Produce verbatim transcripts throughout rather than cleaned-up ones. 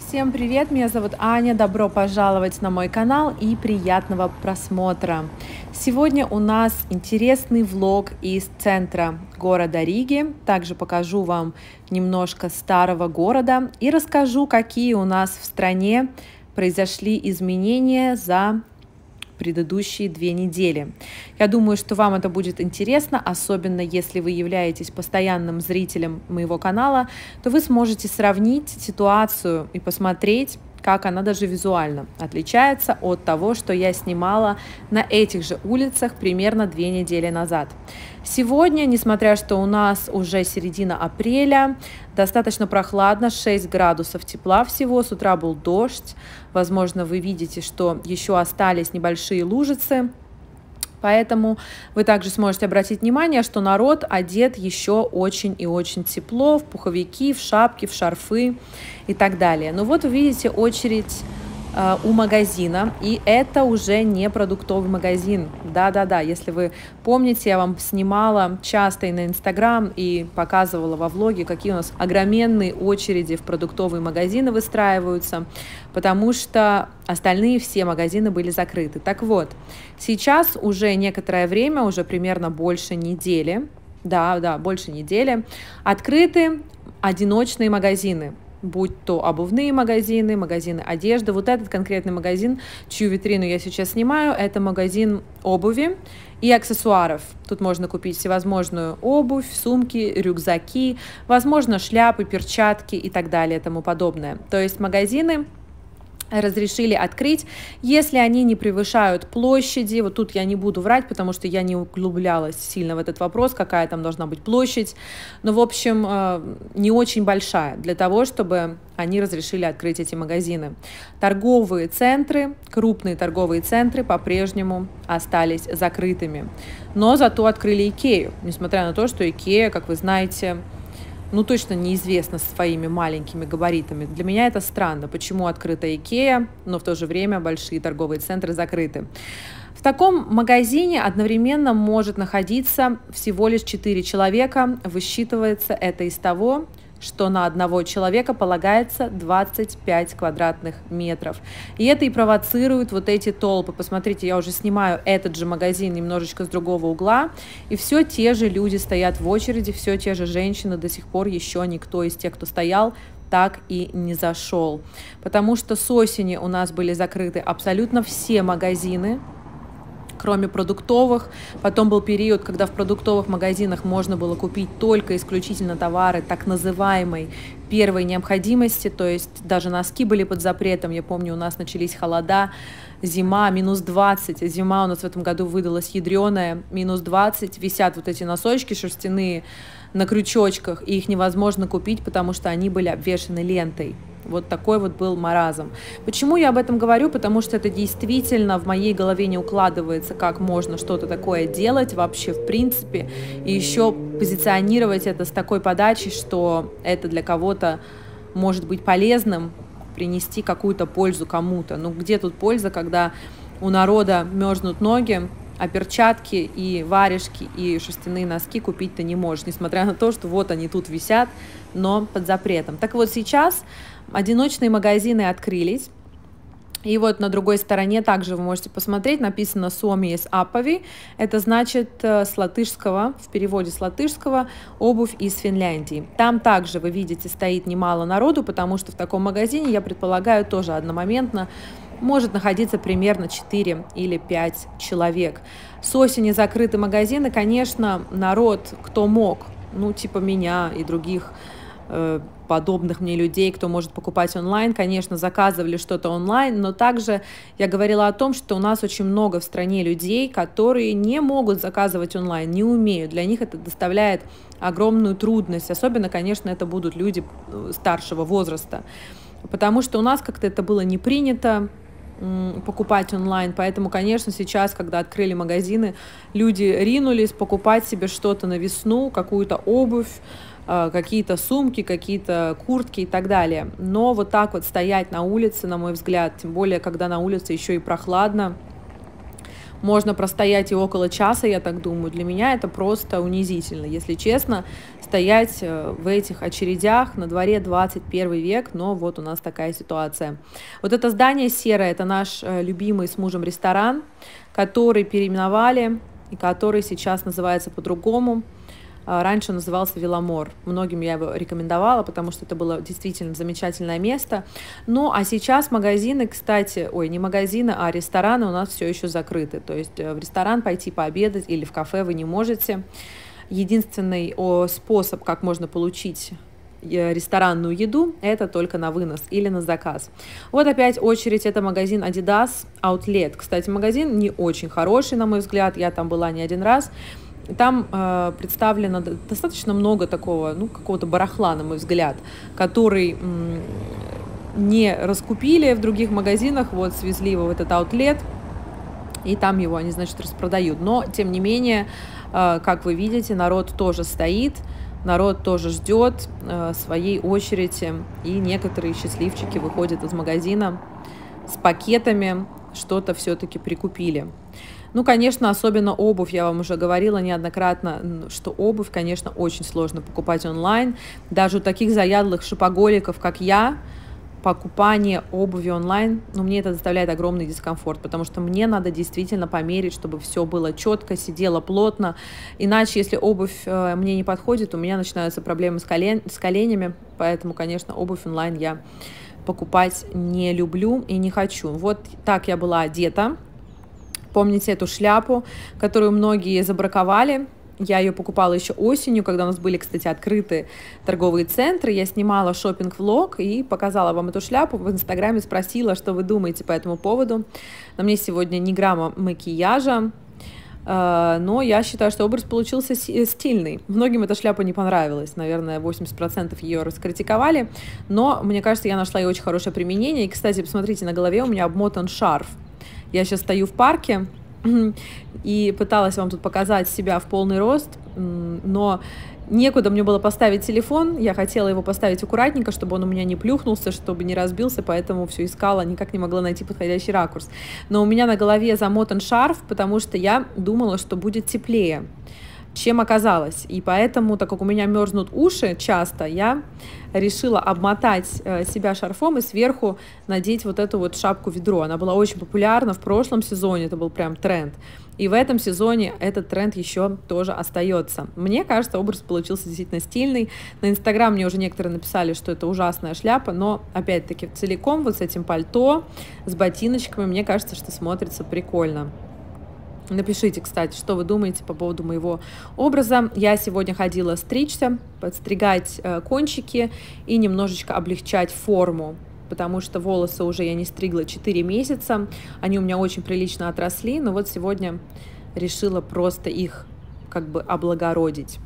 Всем привет, меня зовут Аня, добро пожаловать на мой канал и приятного просмотра. Сегодня у нас интересный влог из центра города Риги. Также покажу вам немножко старого города и расскажу, какие у нас в стране произошли изменения за предыдущие две недели. Я думаю, что вам это будет интересно, особенно если вы являетесь постоянным зрителем моего канала, то вы сможете сравнить ситуацию и посмотреть, как она даже визуально отличается от того, что я снимала на этих же улицах примерно две недели назад. Сегодня, несмотря что у нас уже середина апреля, достаточно прохладно, шесть градусов тепла всего, с утра был дождь, возможно, вы видите, что еще остались небольшие лужицы. Поэтому вы также сможете обратить внимание, что народ одет еще очень и очень тепло, в пуховики, в шапки, в шарфы и так далее. Но вот вы видите очередь э, у магазина, и это уже не продуктовый магазин. Да-да-да, если вы помните, я вам снимала часто и на Инстаграм, и показывала во влоге, какие у нас огроменные очереди в продуктовые магазины выстраиваются, потому что остальные все магазины были закрыты. Так вот, сейчас уже некоторое время, уже примерно больше недели, да, да, больше недели, открыты одиночные магазины, будь то обувные магазины, магазины одежды. Вот этот конкретный магазин, чью витрину я сейчас снимаю, это магазин обуви и аксессуаров. Тут можно купить всевозможную обувь, сумки, рюкзаки, возможно, шляпы, перчатки и так далее и тому подобное. То есть магазины разрешили открыть, если они не превышают площади. Вот тут я не буду врать, потому что я не углублялась сильно в этот вопрос, какая там должна быть площадь. Но, в общем, не очень большая для того, чтобы они разрешили открыть эти магазины. Торговые центры, крупные торговые центры по-прежнему остались закрытыми. Но зато открыли Икею, несмотря на то, что Икея, как вы знаете, ну, точно неизвестно своими маленькими габаритами. Для меня это странно, почему открыта Икея, но в то же время большие торговые центры закрыты. В таком магазине одновременно может находиться всего лишь четыре человека. Высчитывается это из того, что на одного человека полагается двадцать пять квадратных метров. И это и провоцирует вот эти толпы. Посмотрите, я уже снимаю этот же магазин немножечко с другого угла, и все те же люди стоят в очереди, все те же женщины, до сих пор еще никто из тех, кто стоял, так и не зашел. Потому что с осени у нас были закрыты абсолютно все магазины, кроме продуктовых. Потом был период, когда в продуктовых магазинах можно было купить только исключительно товары так называемой первой необходимости, то есть даже носки были под запретом. Я помню, у нас начались холода, зима, минус двадцать, зима у нас в этом году выдалась ядреная, минус двадцать, висят вот эти носочки шерстяные на крючочках, и их невозможно купить, потому что они были обвешаны лентой. Вот такой вот был маразм. Почему я об этом говорю? Потому что это действительно в моей голове не укладывается, как можно что-то такое делать вообще в принципе, и еще позиционировать это с такой подачей, что это для кого-то может быть полезным, принести какую-то пользу кому-то. Ну где тут польза, когда у народа мерзнут ноги, а перчатки и варежки и шерстяные носки купить ты не можешь, несмотря на то, что вот они тут висят, но под запретом. Так вот сейчас одиночные магазины открылись. И вот на другой стороне также вы можете посмотреть, написано «Suomi Apavi». Это значит с латышского, в переводе с латышского, обувь из Финляндии. Там также, вы видите, стоит немало народу, потому что в таком магазине, я предполагаю, тоже одномоментно может находиться примерно четыре или пять человек. С осени закрыты магазины, конечно, народ, кто мог, ну типа меня и других э, подобных мне людей, кто может покупать онлайн, конечно, заказывали что-то онлайн, но также я говорила о том, что у нас очень много в стране людей, которые не могут заказывать онлайн, не умеют. Для них это доставляет огромную трудность. Особенно, конечно, это будут люди старшего возраста, потому что у нас как-то это было не принято покупать онлайн, поэтому, конечно, сейчас, когда открыли магазины, люди ринулись покупать себе что-то на весну, какую-то обувь, какие-то сумки, какие-то куртки и так далее. Но вот так вот стоять на улице, на мой взгляд, тем более, когда на улице еще и прохладно, можно простоять и около часа, я так думаю. Для меня это просто унизительно, если честно, стоять в этих очередях. На дворе двадцать первый век, но вот у нас такая ситуация. Вот это здание серое, это наш любимый с мужем ресторан, который переименовали и который сейчас называется по-другому. Раньше он назывался Виламор. Многим я его рекомендовала, потому что это было действительно замечательное место. Ну, а сейчас магазины, кстати, ой, не магазины, а рестораны у нас все еще закрыты. То есть в ресторан пойти пообедать или в кафе вы не можете. Единственный способ, как можно получить ресторанную еду, это только на вынос или на заказ. Вот опять очередь, это магазин Adidas Outlet. Кстати, магазин не очень хороший, на мой взгляд, я там была не один раз. Там э, представлено достаточно много такого, ну, какого-то барахла, на мой взгляд, который м, не раскупили в других магазинах, вот свезли его в этот аутлет, и там его они, значит, распродают. Но, тем не менее, э, как вы видите, народ тоже стоит, народ тоже ждет э, своей очереди, и некоторые счастливчики выходят из магазина с пакетами, что-то все-таки прикупили. Ну, конечно, особенно обувь, я вам уже говорила неоднократно, что обувь, конечно, очень сложно покупать онлайн. Даже у таких заядлых шопоголиков, как я, покупание обуви онлайн, ну, мне это доставляет огромный дискомфорт, потому что мне надо действительно померить, чтобы все было четко, сидело плотно. Иначе, если обувь э, мне не подходит, у меня начинаются проблемы с, колен с коленями, поэтому, конечно, обувь онлайн я покупать не люблю и не хочу. Вот так я была одета. Помните эту шляпу, которую многие забраковали? Я ее покупала еще осенью, когда у нас были, кстати, открыты торговые центры. Я снимала шопинг-влог и показала вам эту шляпу. В Инстаграме спросила, что вы думаете по этому поводу. На мне сегодня ни грамма макияжа, но я считаю, что образ получился стильный. Многим эта шляпа не понравилась. Наверное, восемьдесят процентов ее раскритиковали. Но мне кажется, я нашла ей очень хорошее применение. И, кстати, посмотрите, на голове у меня обмотан шарф. Я сейчас стою в парке и пыталась вам тут показать себя в полный рост, но некуда мне было поставить телефон. Я хотела его поставить аккуратненько, чтобы он у меня не плюхнулся, чтобы не разбился, поэтому все искала, никак не могла найти подходящий ракурс. Но у меня на голове замотан шарф, потому что я думала, что будет теплее, чем оказалось. И поэтому, так как у меня мерзнут уши часто, я решила обмотать себя шарфом и сверху надеть вот эту вот шапку-ведро. Она была очень популярна в прошлом сезоне, это был прям тренд. И в этом сезоне этот тренд еще тоже остается. Мне кажется, образ получился действительно стильный. На Инстаграм мне уже некоторые написали, что это ужасная шляпа, но опять-таки целиком вот с этим пальто, с ботиночками, мне кажется, что смотрится прикольно. Напишите, кстати, что вы думаете по поводу моего образа. Я сегодня ходила стричься, подстригать э, кончики и немножечко облегчать форму, потому что волосы уже я не стригла четыре месяца. Они у меня очень прилично отросли, но вот сегодня решила просто их как бы облагородить.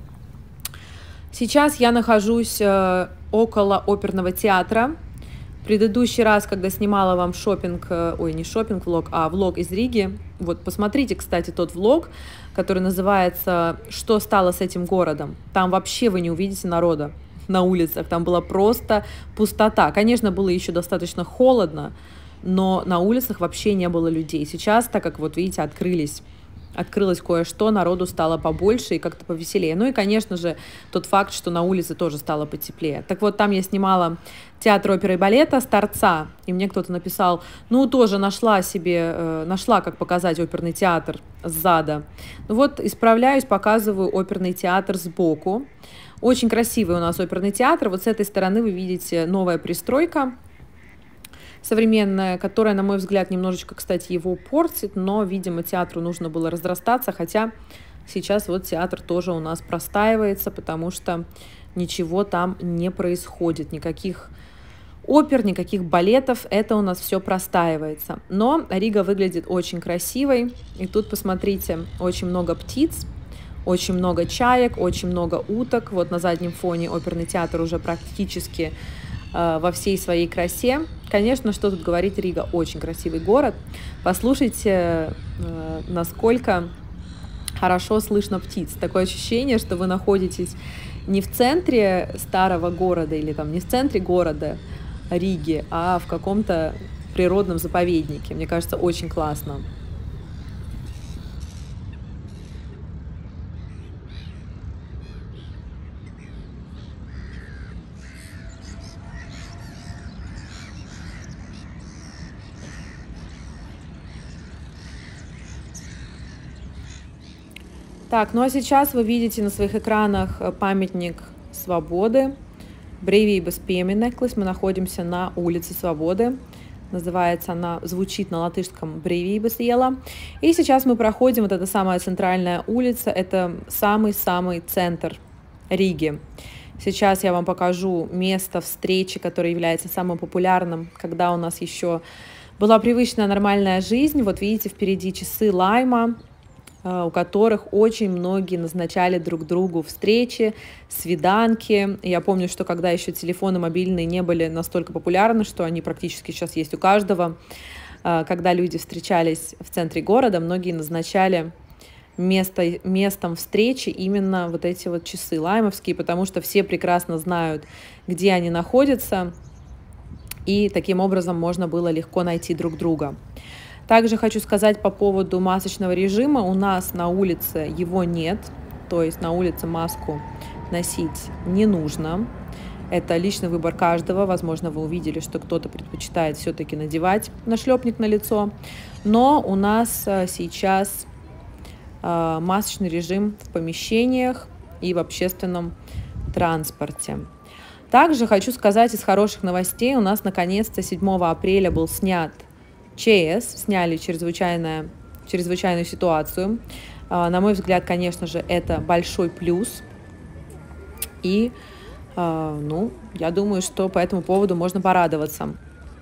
Сейчас я нахожусь э, около оперного театра. Предыдущий раз, когда снимала вам шопинг, ой, не шопинг-влог, а влог из Риги, вот посмотрите, кстати, тот влог, который называется «Что стало с этим городом?». Там вообще вы не увидите народа на улицах, там была просто пустота. Конечно, было еще достаточно холодно, но на улицах вообще не было людей. Сейчас, так как, вот видите, открылись открылось кое-что, народу стало побольше и как-то повеселее. Ну и, конечно же, тот факт, что на улице тоже стало потеплее. Так вот, там я снимала театр оперы и балета с торца, и мне кто-то написал, ну, тоже нашла себе, э, нашла, как показать оперный театр сзади. Ну вот, исправляюсь, показываю оперный театр сбоку. Очень красивый у нас оперный театр. Вот с этой стороны вы видите новая пристройка современная, которая, на мой взгляд, немножечко, кстати, его портит, но, видимо, театру нужно было разрастаться, хотя сейчас вот театр тоже у нас простаивается, потому что ничего там не происходит, никаких опер, никаких балетов, это у нас все простаивается. Но Рига выглядит очень красивой, и тут, посмотрите, очень много птиц, очень много чаек, очень много уток. Вот на заднем фоне оперный театр уже практически во всей своей красе. Конечно, что тут говорить, Рига очень красивый город. Послушайте, насколько хорошо слышно птиц. Такое ощущение, что вы находитесь не в центре старого города или там не в центре города Риги, а в каком-то природном заповеднике. Мне кажется, очень классно. Так, ну а сейчас вы видите на своих экранах памятник Свободы. Brīvības piemineklis. Мы находимся на улице Свободы. Называется она, звучит на латышском Brīvības iela. И сейчас мы проходим, вот эта самая центральная улица, это самый-самый центр Риги. Сейчас я вам покажу место встречи, которое является самым популярным, когда у нас еще была привычная нормальная жизнь. Вот видите, впереди часы Лайма, у которых очень многие назначали друг другу встречи, свиданки. Я помню, что когда еще телефоны мобильные не были настолько популярны, что они практически сейчас есть у каждого, когда люди встречались в центре города, многие назначали место, местом встречи именно вот эти вот часы лаймовские, потому что все прекрасно знают, где они находятся, и таким образом можно было легко найти друг друга. Также хочу сказать по поводу масочного режима. У нас на улице его нет, то есть на улице маску носить не нужно. Это личный выбор каждого. Возможно, вы увидели, что кто-то предпочитает все-таки надевать нашлепник на лицо. Но у нас сейчас масочный режим в помещениях и в общественном транспорте. Также хочу сказать из хороших новостей. У нас наконец-то седьмого апреля был снят ЧС, сняли чрезвычайную, чрезвычайную ситуацию. На мой взгляд, конечно же, это большой плюс. И, ну, я думаю, что по этому поводу можно порадоваться.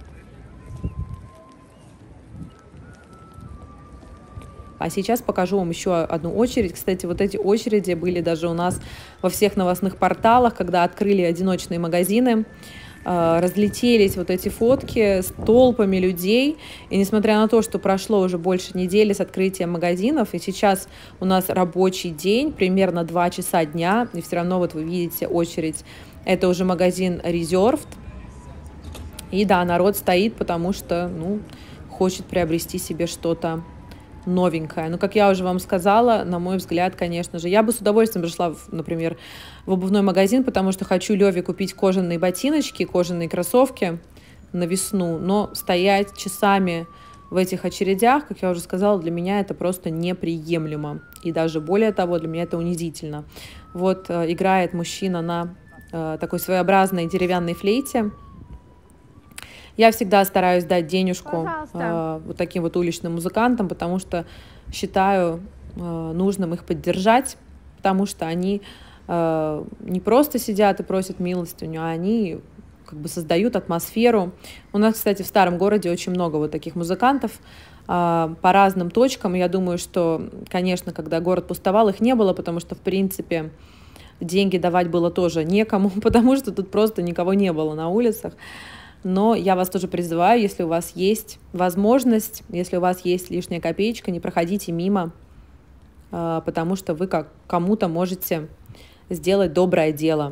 А сейчас покажу вам еще одну очередь. Кстати, вот эти очереди были даже у нас во всех новостных порталах, когда открыли одиночные магазины. Разлетелись вот эти фотки с толпами людей, и несмотря на то, что прошло уже больше недели с открытия магазинов, и сейчас у нас рабочий день, примерно два часа дня, и все равно вот вы видите очередь, это уже магазин Reserved, и да, народ стоит, потому что, ну, хочет приобрести себе что-то новенькое. Но, как я уже вам сказала, на мой взгляд, конечно же, я бы с удовольствием пришла, например, в обувной магазин, потому что хочу Леве купить кожаные ботиночки, кожаные кроссовки на весну, но стоять часами в этих очередях, как я уже сказала, для меня это просто неприемлемо. И даже более того, для меня это унизительно. Вот э, играет мужчина на э, такой своеобразной деревянной флейте. Я всегда стараюсь дать денежку э, вот таким вот уличным музыкантам, потому что считаю э, нужным их поддержать, потому что они э, не просто сидят и просят милостыню, а они как бы создают атмосферу. У нас, кстати, в старом городе очень много вот таких музыкантов э, по разным точкам. Я думаю, что, конечно, когда город пустовал, их не было, потому что, в принципе, деньги давать было тоже некому, потому что тут просто никого не было на улицах. Но я вас тоже призываю, если у вас есть возможность, если у вас есть лишняя копеечка, не проходите мимо, потому что вы как кому-то можете сделать доброе дело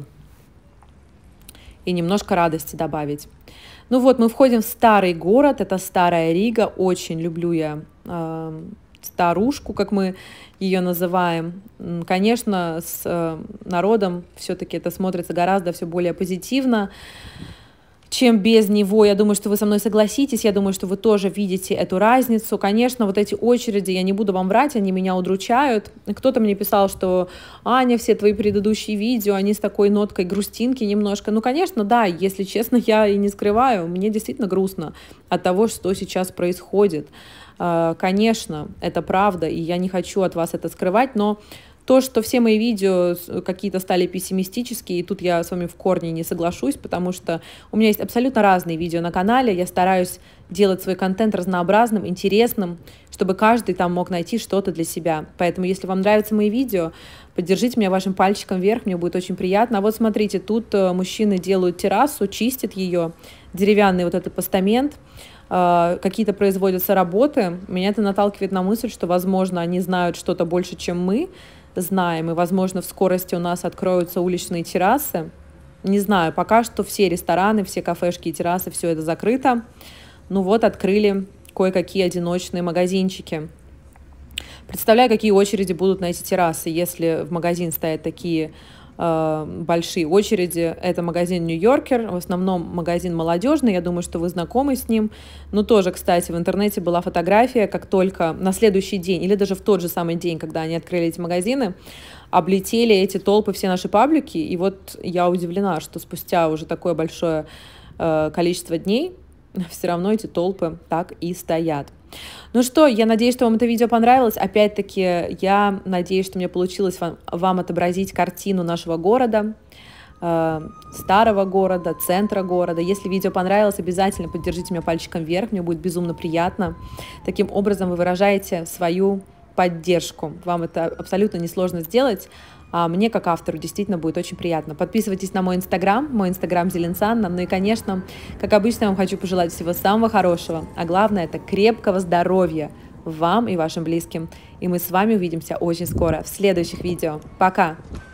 и немножко радости добавить. Ну вот, мы входим в старый город, это Старая Рига, очень люблю я э, старушку, как мы ее называем. Конечно, с народом все-таки это смотрится гораздо все более позитивно, чем без него. Я думаю, что вы со мной согласитесь, я думаю, что вы тоже видите эту разницу. Конечно, вот эти очереди, я не буду вам врать, они меня удручают. Кто-то мне писал, что Аня, все твои предыдущие видео, они с такой ноткой грустинки немножко. Ну, конечно, да, если честно, я и не скрываю, мне действительно грустно от того, что сейчас происходит. Конечно, это правда, и я не хочу от вас это скрывать, но то, что все мои видео какие-то стали пессимистические, и тут я с вами в корне не соглашусь, потому что у меня есть абсолютно разные видео на канале, я стараюсь делать свой контент разнообразным, интересным, чтобы каждый там мог найти что-то для себя. Поэтому, если вам нравятся мои видео, поддержите меня вашим пальчиком вверх, мне будет очень приятно. А вот смотрите, тут мужчины делают террасу, чистят ее, деревянный вот этот постамент, какие-то производятся работы. Меня это наталкивает на мысль, что, возможно, они знают что-то больше, чем мы знаем, и, возможно, в скорости у нас откроются уличные террасы. Не знаю, пока что все рестораны, все кафешки и террасы, все это закрыто. Ну вот, открыли кое-какие одиночные магазинчики. Представляю, какие очереди будут на эти террасы, если в магазин стоят такие большие очереди. Это магазин Нью-Йоркер, в основном магазин молодежный, я думаю, что вы знакомы с ним. Но тоже, кстати, в интернете была фотография, как только на следующий день, или даже в тот же самый день, когда они открыли эти магазины, облетели эти толпы все наши паблики. И вот я удивлена, что спустя уже такое большое э, количество дней все равно эти толпы так и стоят. Ну что, я надеюсь, что вам это видео понравилось. Опять-таки, я надеюсь, что мне получилось вам, вам отобразить картину нашего города, э, старого города, центра города. Если видео понравилось, обязательно поддержите меня пальчиком вверх, мне будет безумно приятно. Таким образом вы выражаете свою поддержку. Вам это абсолютно несложно сделать. А мне, как автору, действительно будет очень приятно. Подписывайтесь на мой инстаграм, мой инстаграм Зеленсанна. Ну и, конечно, как обычно, я вам хочу пожелать всего самого хорошего. А главное, это крепкого здоровья вам и вашим близким. И мы с вами увидимся очень скоро в следующих видео. Пока!